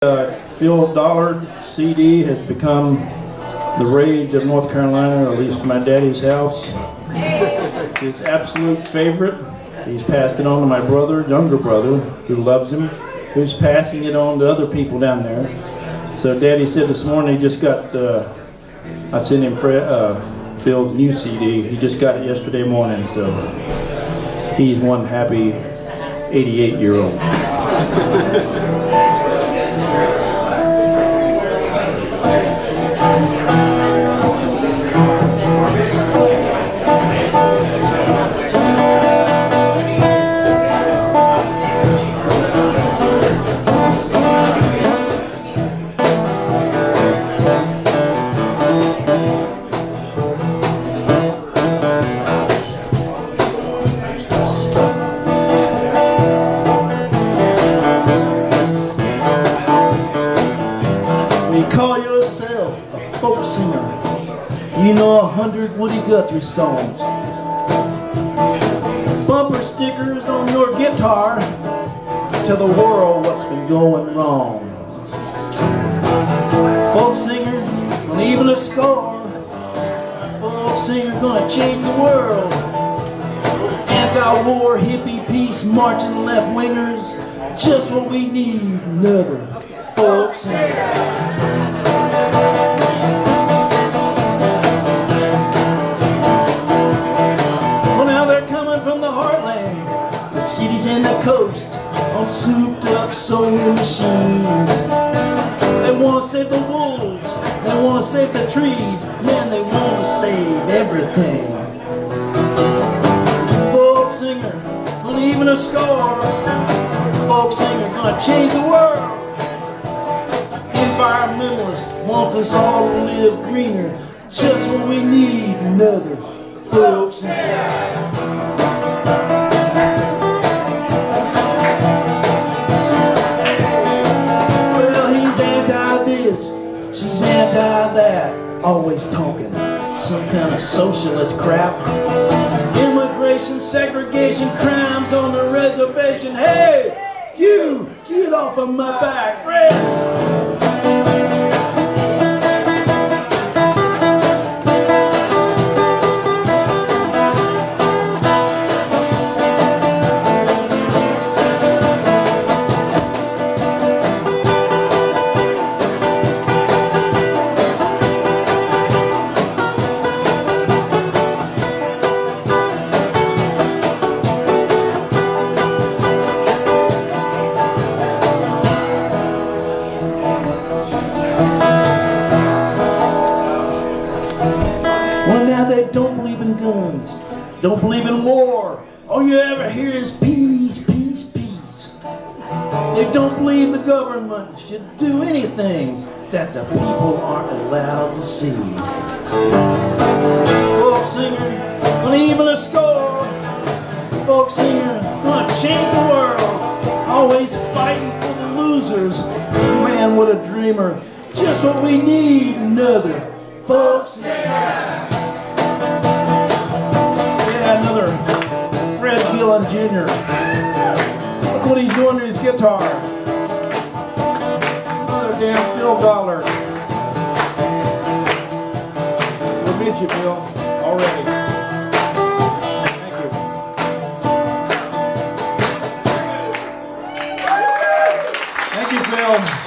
Phil Dollard CD has become the rage of North Carolina, or at least my daddy's house. His absolute favorite. He's passed it on to my brother, younger brother, who loves him, who's passing it on to other people down there. So Daddy said this morning he just got, I sent him Phil's new CD. He just got it yesterday morning, so he's one happy 88-year-old. Call yourself a folk singer. You know 100 Woody Guthrie songs. Bumper stickers on your guitar. Tell the world what's been going wrong. Folk singer, and even a score. Folk singer gonna change the world. Anti-war, hippie, peace, marching left-wingers. Just what we need, another folk singer. Cities and the coast on souped up sewing machines. They want to save the wolves, they want to save the trees, man, they want to save everything. Folk singer, and even a score. Folk singer gonna change the world. Environmentalist wants us all to live greener. Just what we need, another folk singer. She's anti-that, always talking some kind of socialist crap. Immigration, segregation, crimes on the reservation. Hey, you, get off of my back, friend. Well, now they don't believe in guns, don't believe in war. All you ever hear is peace, peace, peace. They don't believe the government should do anything that the people aren't allowed to see. Folk singer, and even a score. Folk singer, gonna change the world. Always fighting for the losers. Man, what a dreamer. Just what we need, another folk singer. Another Fred Gillen Jr. Look what he's doing to his guitar. Another damn Phil Dollard. We'll miss you, Phil, already. Thank you. Thank you, Phil.